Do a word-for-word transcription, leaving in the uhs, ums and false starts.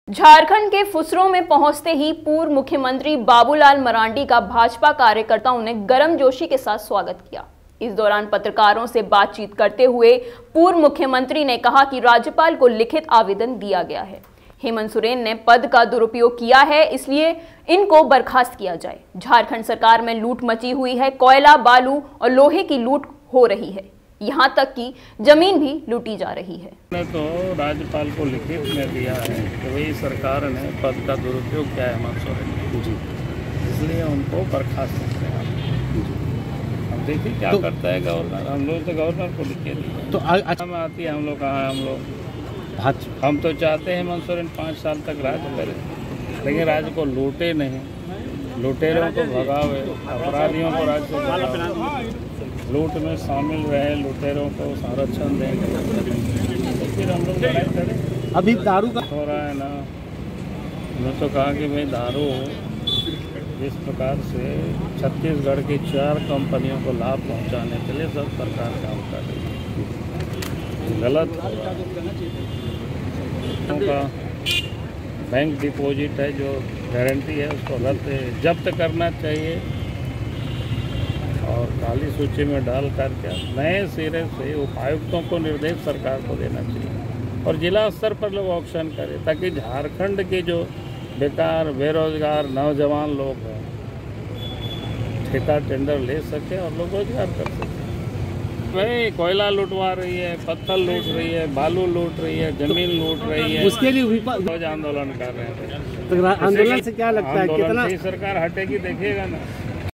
झारखंड के फुसरों में पहुंचते ही पूर्व मुख्यमंत्री बाबूलाल मरांडी का भाजपा कार्यकर्ताओं ने गर्मजोशी के साथ स्वागत किया। इस दौरान पत्रकारों से बातचीत करते हुए पूर्व मुख्यमंत्री ने कहा कि राज्यपाल को लिखित आवेदन दिया गया है। हेमंत सोरेन ने पद का दुरुपयोग किया है, इसलिए इनको बर्खास्त किया जाए। झारखंड सरकार में लूट मची हुई है, कोयला, बालू और लोहे की लूट हो रही है, यहाँ तक कि जमीन भी लूटी जा रही है। ने तो राज्यपाल को लिखित में दिया है कि भाई सरकार ने पद का दुरुपयोग किया है हेमंत सोरेन जी, इसलिए उनको बर्खास्त करते हैं। हम देखिए क्या तो, करता है गवर्नर। हम लोग तो गवर्नर को लिखे दिए तो हम आती है, हम लोग कहाँ हम लोग हम तो चाहते हैं हेमंत सोरेन पाँच साल तक राज करे, लेकिन राज्य को लूटे नहीं, लुटेरों को भगावे, अपराधियों को राज्य को भगावे, लूट में शामिल रहे लुटेरों को संरक्षण देंगे तो फिर हम लोग लड़ाई करें। अभी दारू का हो रहा है ना, उन्होंने तो कहा कि भाई दारू जिस प्रकार से छत्तीसगढ़ की चार कंपनियों को लाभ पहुंचाने के लिए सब सरकार काम कर रही है, गलत का बैंक डिपॉजिट है जो गारंटी है उसको रद्द जब्त करना चाहिए और काली सूची में डाल करके नए सिरे से उपायुक्तों को निर्देश सरकार को देना चाहिए और जिला स्तर पर लोग ऑक्शन करें ताकि झारखंड के जो बेकार बेरोजगार नौजवान लोग हैं ठेका टेंडर ले सके और लोग रोजगार कर सकें। भाई कोयला लूटवा रही है, पत्थर लूट रही है, बालू लूट रही है, जमीन लूट रही है, उसके लिए रोज आंदोलन कर रहे हैं। तो आंदोलन से क्या लगता है कितना सरकार हटेगी देखिएगा ना।